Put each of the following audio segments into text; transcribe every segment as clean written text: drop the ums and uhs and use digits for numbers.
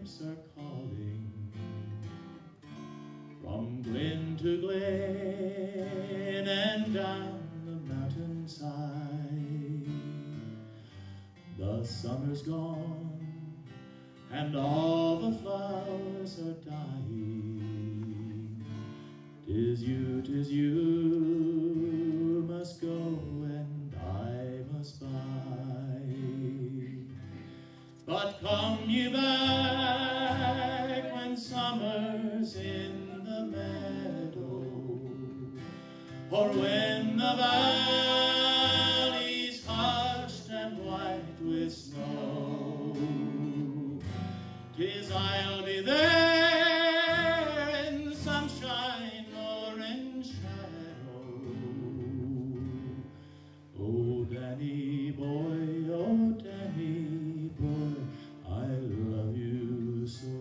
nymphs are calling from glen to glen and down the mountainside. The summer's gone and all the flowers are dying. 'Tis you must go and I must bide. But come ye back when summer's in the meadow, or when the valley's hushed and white with snow. 'Tis I'll be there in sunshine or in shadow. Oh, Danny boy, oh, Danny boy, I love you so.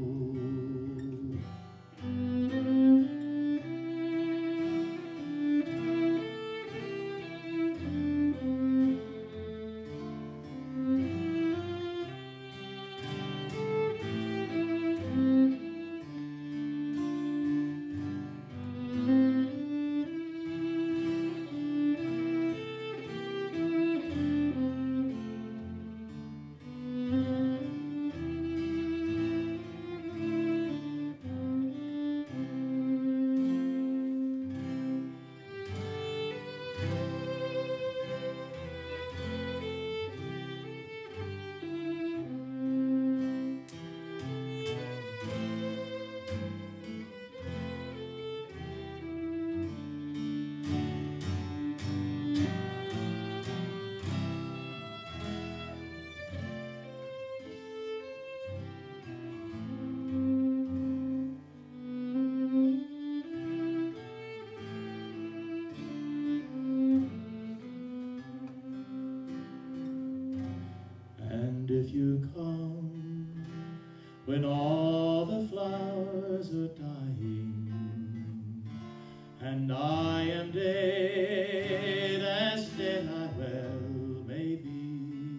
And if you come when all the flowers are dying, and I am dead as dead I well may be,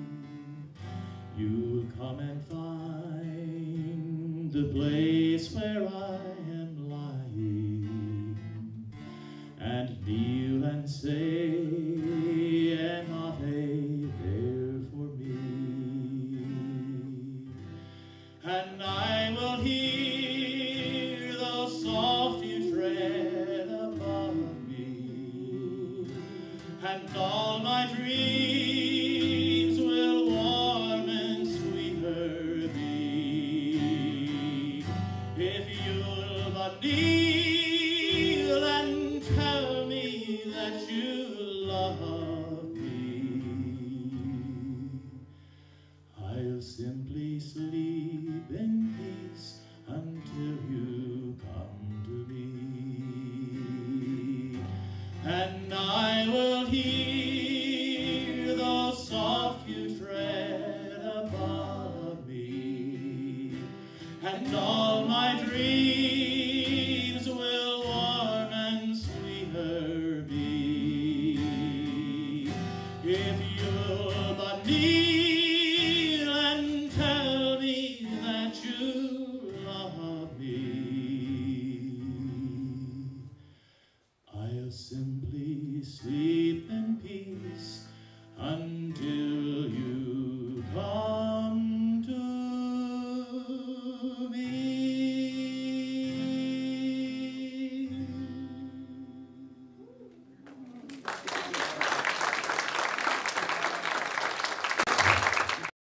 you'll come and find the place where I am lying, and kneel and say an Ave there for me. And I will hear those soft you tread above me, and all my dreams will warm and sweeter be. If you'll but kneel and tell me that you love me, I'll simply sleep in peace until you come to me. And I will hear those soft you tread above me, and all my dreams will warm and sweeter be. If you'll but kneel and tell me that you love me, I'll simply sleep in peace until